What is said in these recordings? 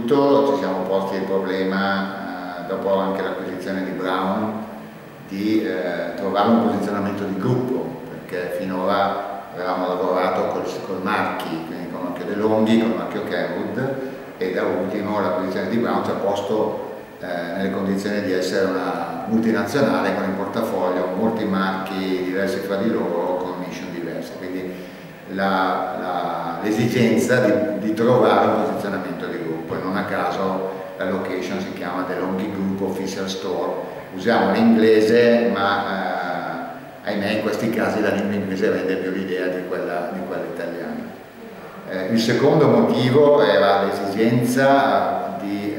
Innanzitutto ci siamo posti il problema, dopo anche l'acquisizione di Braun, di trovare un posizionamento di gruppo, perché finora avevamo lavorato col marchi, quindi con Occhio De Longhi, con Occhio Kenwood, e da ultimo l'acquisizione di Braun ci ha posto nelle condizioni di essere una multinazionale con in portafoglio molti marchi diversi fra di loro, con mission diverse, quindi l'esigenza di trovare un posizionamento di gruppo, e non a caso la location si chiama The Longhi Group Official Store. Usiamo l'inglese, ma ahimè in questi casi la lingua inglese rende più l'idea di quella italiana. Il secondo motivo era l'esigenza di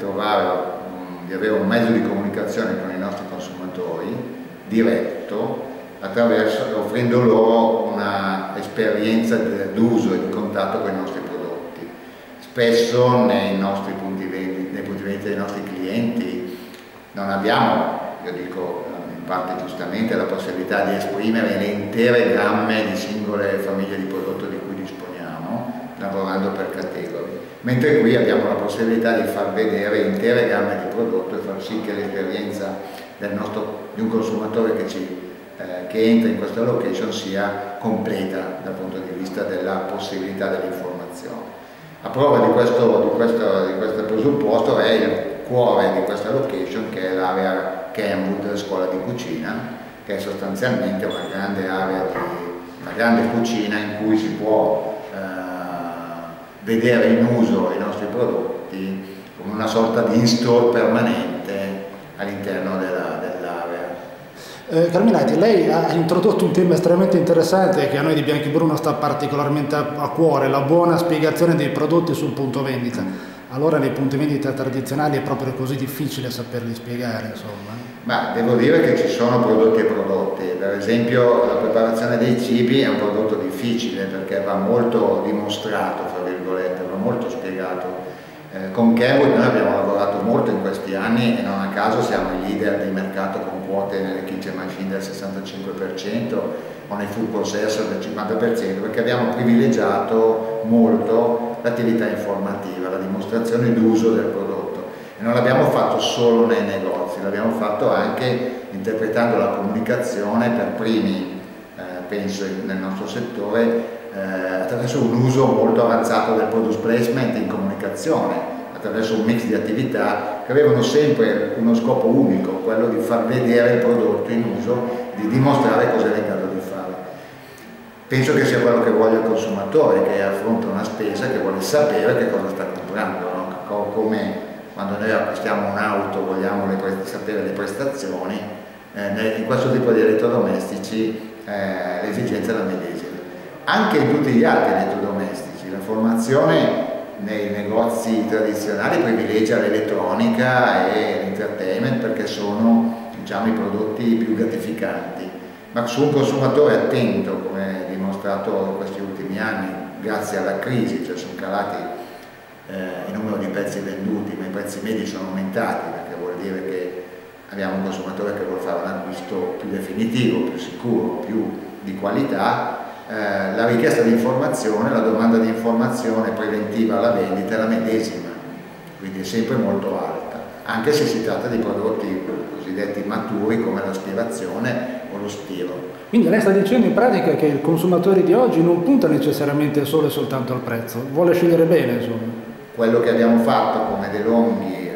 di avere un mezzo di comunicazione con i nostri consumatori diretto, offrendo loro un'esperienza d'uso e di contatto con i nostri prodotti. Spesso nei punti vendita dei nostri clienti non abbiamo, io dico in parte giustamente, la possibilità di esprimere le intere gamme di singole famiglie di prodotto di cui disponiamo, lavorando per categorie, mentre qui abbiamo la possibilità di far vedere intere gamme di prodotto e far sì che l'esperienza di un consumatore che entra in questa location sia completa dal punto di vista della possibilità dell'informazione. A prova di questo presupposto è il cuore di questa location, che è l'area Kenwood Scuola di Cucina, che è sostanzialmente una grande area, una grande cucina in cui si può vedere in uso i nostri prodotti come una sorta di in-store permanente all'interno dell'area. Carminetti, lei ha introdotto un tema estremamente interessante che a noi di Bianchi Bruno sta particolarmente a cuore, la buona spiegazione dei prodotti sul punto vendita. Allora nei punti vendita tradizionali è proprio così difficile saperli spiegare, insomma? Ma devo dire che ci sono prodotti e prodotti. Per esempio la preparazione dei cibi è un prodotto difficile perché va molto dimostrato, fra virgolette, va molto spiegato. Con Kenwood noi abbiamo lavorato molto in questi anni e non a caso siamo i leader di mercato con quote nelle kitchen machine del 65% o nei food processor del 50%, perché abbiamo privilegiato molto l'attività informativa, la dimostrazione d'uso del prodotto, e non l'abbiamo fatto solo nei negozi, l'abbiamo fatto anche interpretando la comunicazione per primi, penso nel nostro settore, attraverso un uso molto avanzato del product placement in comunicazione, attraverso un mix di attività che avevano sempre uno scopo unico, quello di far vedere il prodotto in uso, di dimostrare cosa è in grado di fare. Penso che sia quello che vuole il consumatore, che affronta una spesa, che vuole sapere che cosa sta comprando, no? Come quando noi acquistiamo un'auto vogliamo sapere le prestazioni, in questo tipo di elettrodomestici l'esigenza è la medesima. Anche in tutti gli altri elettrodomestici, la formazione nei negozi tradizionali privilegia l'elettronica e l'entertainment perché sono, diciamo, i prodotti più gratificanti, ma su un consumatore attento, come dimostrato in questi ultimi anni grazie alla crisi, cioè sono calati il numero di pezzi venduti, ma i prezzi medi sono aumentati, perché vuol dire che abbiamo un consumatore che vuole fare un acquisto più definitivo, più sicuro, più di qualità. La richiesta di informazione, la domanda di informazione preventiva alla vendita è la medesima, quindi è sempre molto alta, anche se si tratta di prodotti cosiddetti maturi come l'aspirazione o lo stiro. Quindi lei sta dicendo in pratica che il consumatore di oggi non punta necessariamente solo e soltanto al prezzo, vuole scegliere bene, insomma. Quello che abbiamo fatto come De Longhi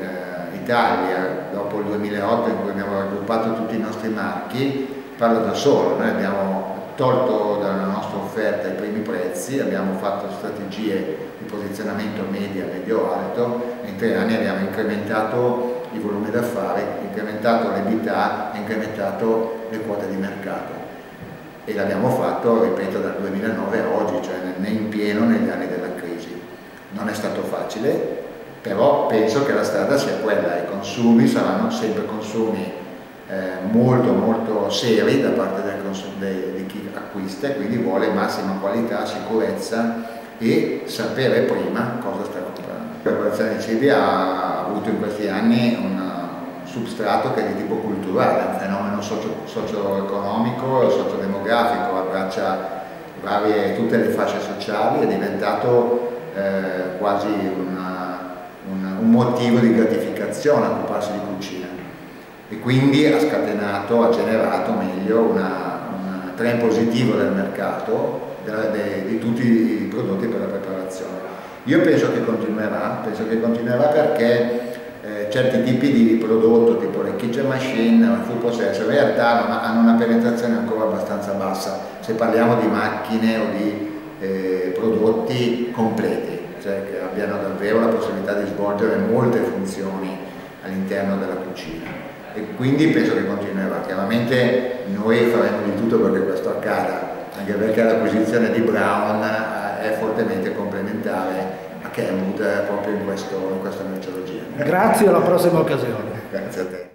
Italia dopo il 2008, in cui abbiamo raggruppato tutti i nostri marchi, parla da solo. Noi abbiamo tolto dalla nostra offerta i primi prezzi, abbiamo fatto strategie di posizionamento medio-alto, e in 3 anni abbiamo incrementato il volume d'affari, incrementato l'EBITDA e incrementato le quote di mercato, e l'abbiamo fatto, ripeto, dal 2009 a oggi, cioè in pieno negli anni della crisi. Non è stato facile, però penso che la strada sia quella. I consumi saranno sempre consumi molto seri da parte di chi acquista, e quindi vuole massima qualità, sicurezza e sapere prima cosa sta comprando. La preparazione dei cibi ha avuto in questi anni un substrato che è di tipo culturale, un fenomeno socio-economico, sociodemografico, abbraccia tutte le fasce sociali, è diventato quasi un un motivo di gratificazione occuparsi di cucina, e quindi ha generato meglio un trend positivo del mercato di tutti i prodotti per la preparazione. Io penso che continuerà perché certi tipi di prodotto, tipo le kitchen machine o il food processor, in realtà hanno una penetrazione ancora abbastanza bassa se parliamo di macchine o di prodotti completi, cioè che abbiano davvero la possibilità di svolgere molte funzioni all'interno della cucina, e quindi penso che continuerà. Chiaramente noi faremo di tutto perché questo accada, anche perché l'acquisizione di Braun è fortemente complementare a Kenwood proprio in questa merceologia. Grazie, alla prossima occasione. Grazie a te.